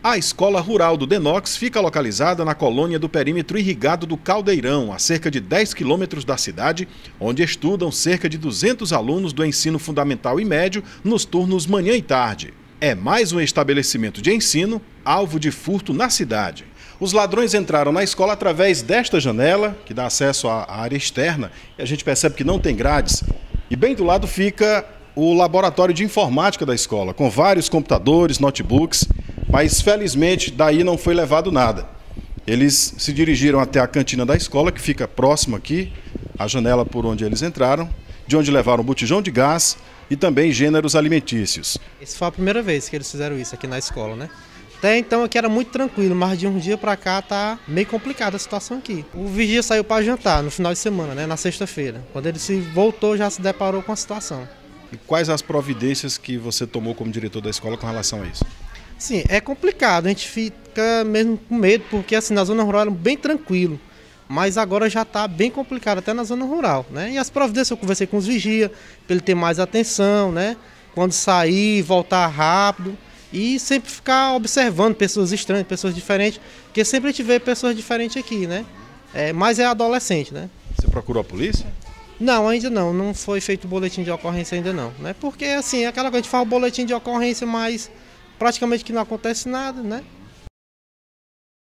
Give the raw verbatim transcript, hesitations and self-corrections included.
A Escola Rural do Denox fica localizada na colônia do perímetro irrigado do Caldeirão, a cerca de dez quilômetros da cidade, onde estudam cerca de duzentos alunos do ensino fundamental e médio nos turnos manhã e tarde. É mais um estabelecimento de ensino alvo de furto na cidade. Os ladrões entraram na escola através desta janela, que dá acesso à área externa, e a gente percebe que não tem grades. E bem do lado fica o laboratório de informática da escola, com vários computadores, notebooks, mas felizmente daí não foi levado nada. Eles se dirigiram até a cantina da escola, que fica próximo aqui, a janela por onde eles entraram, de onde levaram botijão de gás e também gêneros alimentícios. Essa foi a primeira vez que eles fizeram isso aqui na escola, né? Até então aqui era muito tranquilo, mas de um dia para cá tá meio complicada a situação aqui. O vigia saiu para jantar no final de semana, né, na sexta-feira. Quando ele se voltou, já se deparou com a situação. E quais as providências que você tomou como diretor da escola com relação a isso? Sim, é complicado, a gente fica mesmo com medo, porque assim, na zona rural era bem tranquilo, mas agora já está bem complicado até na zona rural, né? E as providências eu conversei com os vigias, para ele ter mais atenção, né? Quando sair, voltar rápido e sempre ficar observando pessoas estranhas, pessoas diferentes, porque sempre a gente vê pessoas diferentes aqui, né? É, mas é adolescente, né? Você procurou a polícia? Não, ainda não, não foi feito boletim de ocorrência ainda não, né? Porque assim, aquela coisa, a gente faz o boletim de ocorrência, mas praticamente que não acontece nada, né?